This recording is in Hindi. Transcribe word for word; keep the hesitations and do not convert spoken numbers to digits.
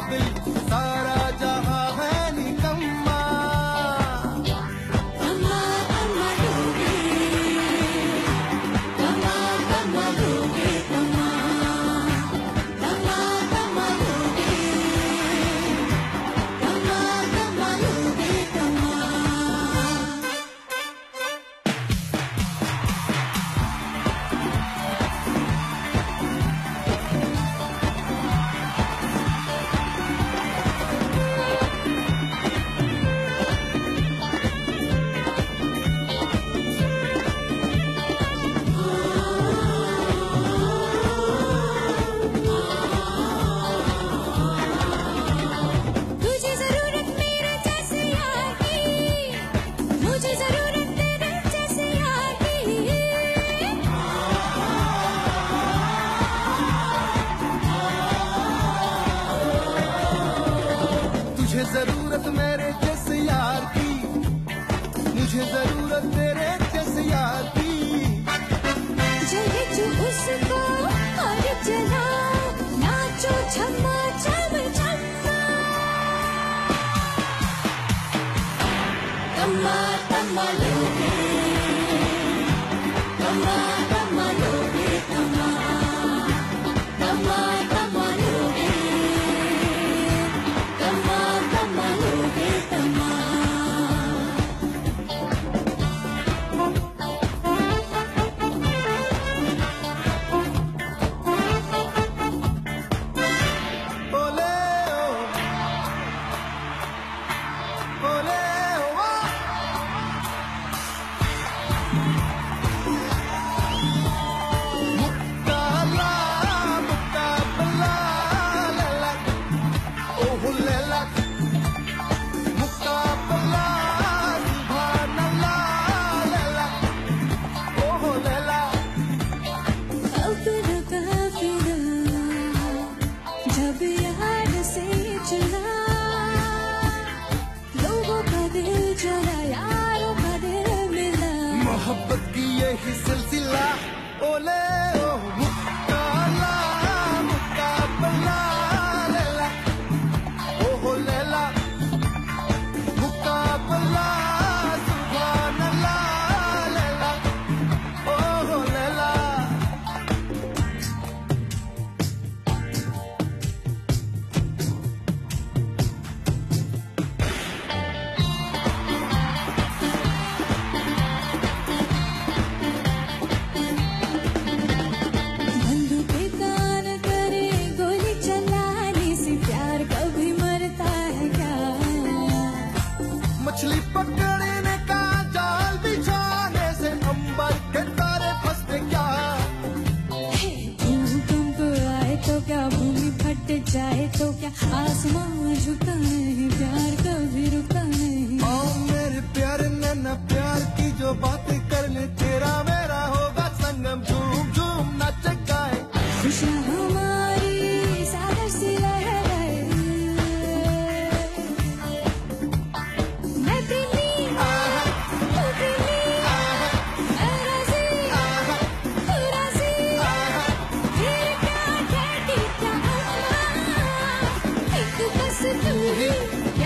काबिल, सारा जहां है निकम्मा। कम्मा कम्मा लोगे, कम्मा कम्मा लोगे, कम्मा कम्मा कम्मा लोगे, कम्मा कम्मा लोगे, कम्मा। तुझे जरूरत मेरे जैसे यार की, मुझे जरूरत तेरे जैसे यार की। तुझे जरूरत मेरे जैसे यार की, मुझे जरूरत तेरे जैसे यार की। जले जो उसको और जला, नाचो छम्मा छम छम्मा। कम्मा कम्मा लोगे, कम्मा कम्मा लोगे, कम्मा कम्मा कम्मा लोगे, कम्मा कम्मा लोगे, कम्मा। ओले ओ, ओले ओ, मुक्काला मुक्काबला लैला, ओह लैला, मुक्काबला सुभान अल्लाह लैला, ओह लैला। अपना काफिला जब याद से चला, लोगों का दिल चला, यारों का दिल मिला। मोहब्बत की यही सिलसिला, ओले ओ मुक्काला मुक्काबला लैला, ओह लैला, मुक्काबला सुभान अल्लाह लैला, ओह लैला। बंदूकें कान करे, गोली चलाने से प्यार कभी मरता है क्या? मछली पकड़ने का जाल बिछाने से अंबर के तारे फंसते क्या? भूकंप आए तो क्या, भूमि फट जाए तो क्या, आसमां झुका नहीं, प्यार कभी रुका नहीं। ओ मेरे प्यारे नैना, प्यार की जो बातें कर ले, तेरा मेरा होगा संगम, झूम झूम नाच गाए। खुशियाँ हमारी सागर सी लहराए, मैं प्रेमी तू प्रेमी, मैं राज़ी तू राज़ी, फिर क्या डैडी क्या अम्मा, एक बस तू ही